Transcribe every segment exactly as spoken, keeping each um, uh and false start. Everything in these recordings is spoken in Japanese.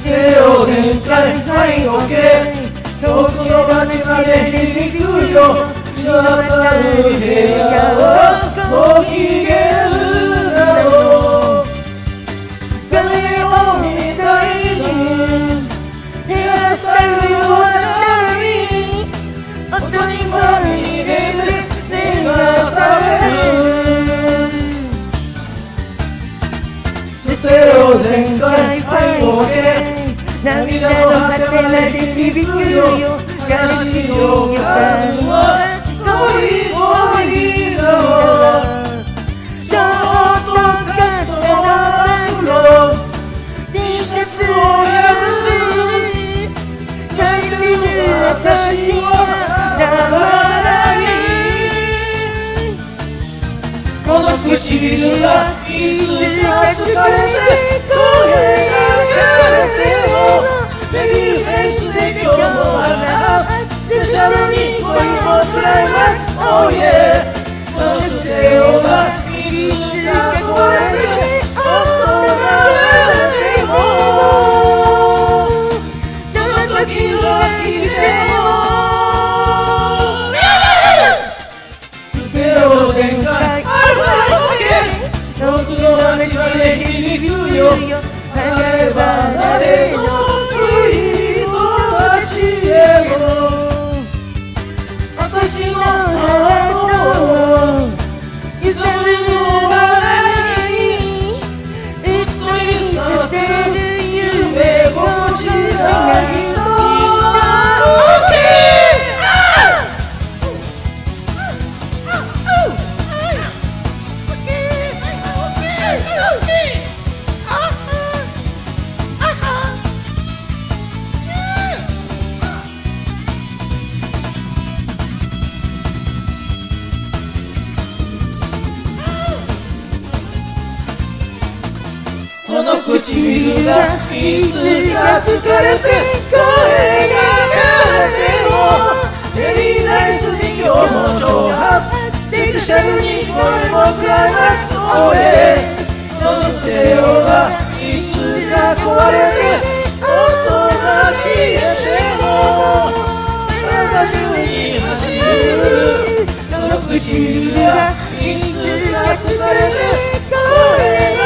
ステレオ全開はいオッケー遠くの街まで響くよ日の当たる部屋をご機嫌だろう誰を見たいにヘアスタイルをちゃみ当たり前に目が覚めるステレオ全開はいオッケー涙の果てまで響くよ悲しい予感は恋恋だろちょっとカットなマグロ T シャツを破る泣いてる私は黙らないこの唇がいつか疲れて声が枯れてもベビーフェイスで今日もまたスペシャルに恋もクライマックス Oh yeah そのステレオがいつか壊れて音が割れてもどの時は聞いてもステレオ全開遠くの街まで響くよ離れ離れの恋の街へも私のハートをいざるのはないうっとりさせる夢持ちないのこの唇がいつか疲れて声が枯れてもベリーナイスに今日も挑発スペシャルに声もクライマックス Oh yeah そのステレオがいつか壊れて音が消えても体中に走るこの唇がいつか疲れて声が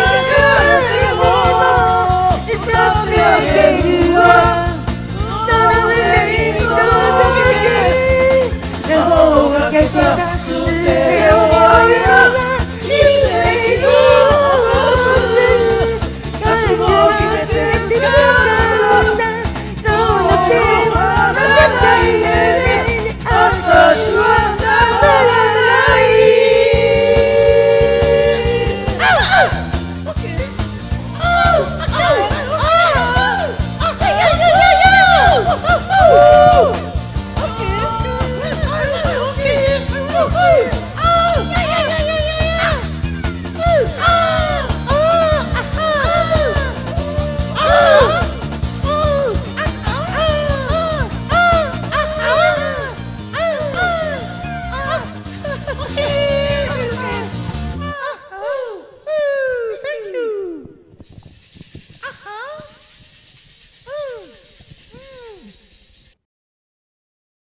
Get